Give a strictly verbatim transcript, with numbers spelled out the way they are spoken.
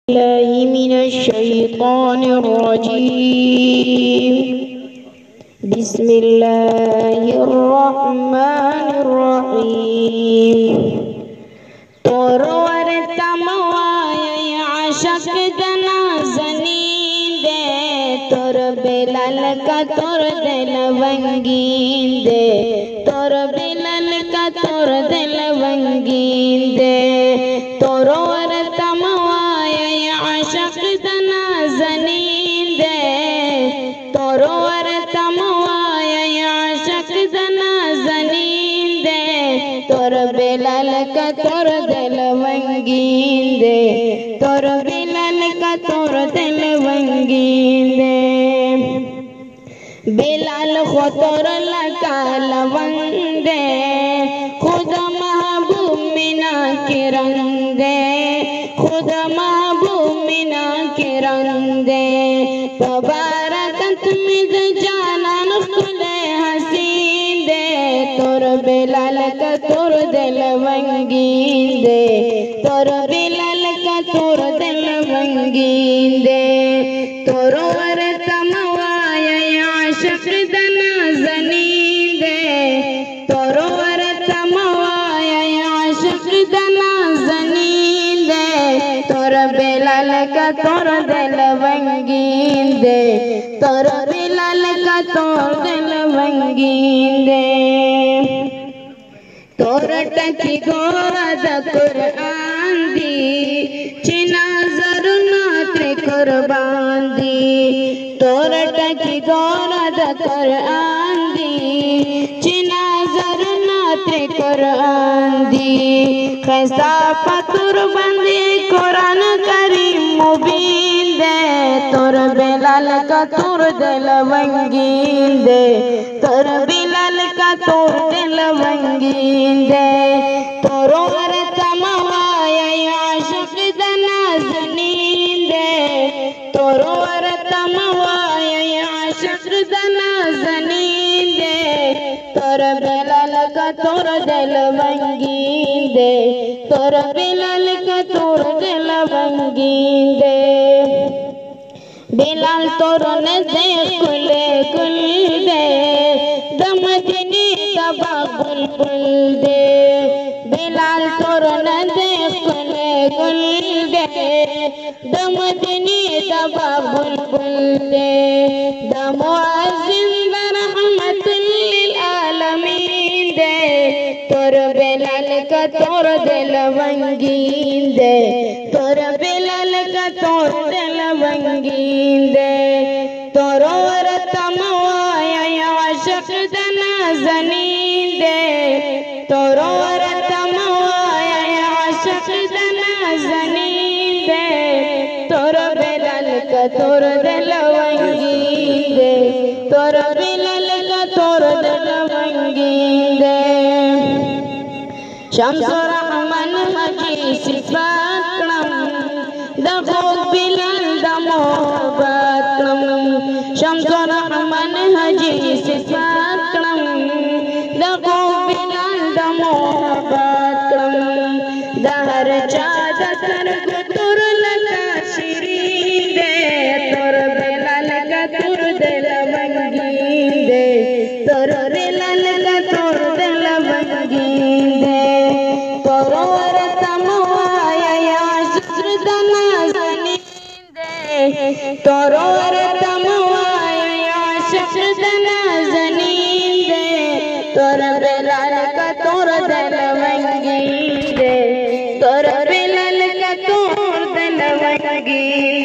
मिनश शैतानिर रजीम। बिस्मिल्लाहिर रहमानिर रहीम। तोरवर तमवाय आशक जना जनीन दे, तोर बेलाल का तोर दिल वंगीन दे, तोर बेलाल का तोर दिल वंगीन दे। तोरवर तमवाय आशक जना जनीन दे, तोरवर तमवाय आशक जना जनीन दे, तोर बेलाल का तोर दिल वंगीन दे, तोर बेलाल का तोर दिल वंगीन दे। बेलाल खो तोर लका लवंग दे, खुदा महबूब मिना के रंग दे, खुदा महबूब मिना के रंग दे। तबारकत मिद जानान खुले हसीन दे, तोर बेलाल का तोर दिल वंगीन दे, तोर बेलाल का तोर दिल वंगीन दे। तोरवर तमवाय आशक दना जनीन दे, तोरवर तमवाय आशक दना जनीन दे, तोर बेलाल का तोर दिल वंगीन दे, तोर बेलाल का तोर दिल वंगीन दे। तोर टकी गोरद कुरआन दी, चिना जरुनात कुर्बान दी, तोर टकी गोरद कुरआन दी, चिना जरुनात कुरआन दी। खैसा पतुर बंदी कुरान करीम मुबीन दे, तोर बेलाल का तोर दिल वंगीन दे, तोर बेलाल का तोर दिल वंगीन दे। तोरवर तमवाय आशक दना जनीन दे, तोरवर तमवाय आशक दना जनीन दे, तोर बेलाल का तोर दिल वंगीन दे, तोर बेलाल का तोर दिल वंगीन दे। बेलाल तोर ने दे कुले कुल दे, दमदनी तबा बुलबुल दे। बेलाल तोर ने दे कुले कुल दे, दमदनी तबा बुलबुल दे। दमुअज़्ज़िन रहमतुल लिल आलमीन दे, तोर बेलाल का तोर दिल वंगीन दे, तोर बेलाल का तोर दिल वंगीन दे। तोरवर तमवाय आशक दना जनीन दे, तोरवर तमवाय आशक दना जनीन दे, तोर बेलाल का तोर दिल वंगीन दे, तोर बेलाल का तोर दिल वंगीन दे। शम्सुर रहमान हजी सिफातम, दखो बिलाल दमोहब्बतम। शम्सुर रहमान हजी सिफातम, दखो बिलाल दमोहब्बतम। दहर चादर गुतुर लका शिरीन दे, तोर बेलाल का तोर दिल वंगीन दे, तोर बेलाल का तोर दिल वंगीन दे। तोरवर तमवाय आशक दना जनीन दे, तोरवर तमवाय आशक दना जनीन दे, तोर बेलाल का तोर दिल वंगीन दे, तोर बेलाल का तोर दिल वंगीन